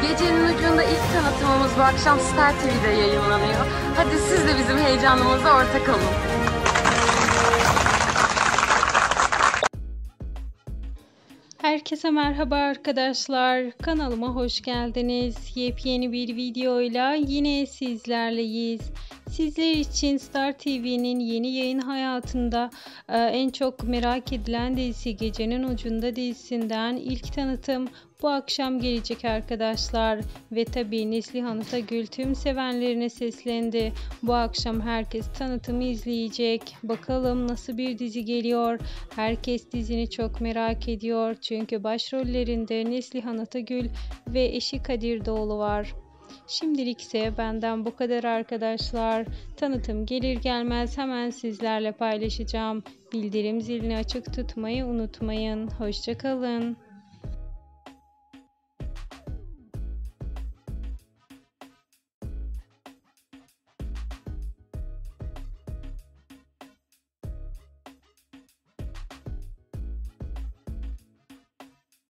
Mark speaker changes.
Speaker 1: Gecenin ucunda ilk tanıtımımız bu akşam Star TV'de yayınlanıyor. Hadi siz de bizim heyecanımıza ortak olun.
Speaker 2: Herkese merhaba arkadaşlar. Kanalıma hoş geldiniz. Yepyeni bir videoyla yine sizlerleyiz. Sizler için Star TV'nin yeni yayın hayatında en çok merak edilen dizisi Gecenin Ucunda dizisinden ilk tanıtım bu akşam gelecek arkadaşlar. Ve tabii Neslihan Atagül tüm sevenlerine seslendi. Bu akşam herkes tanıtımı izleyecek. Bakalım nasıl bir dizi geliyor. Herkes dizini çok merak ediyor. Çünkü başrollerinde Neslihan Atagül ve eşi Kadir Doğulu var. Şimdilik ise benden bu kadar arkadaşlar. Tanıtım gelir gelmez hemen sizlerle paylaşacağım. Bildirim zilini açık tutmayı unutmayın. Hoşça kalın.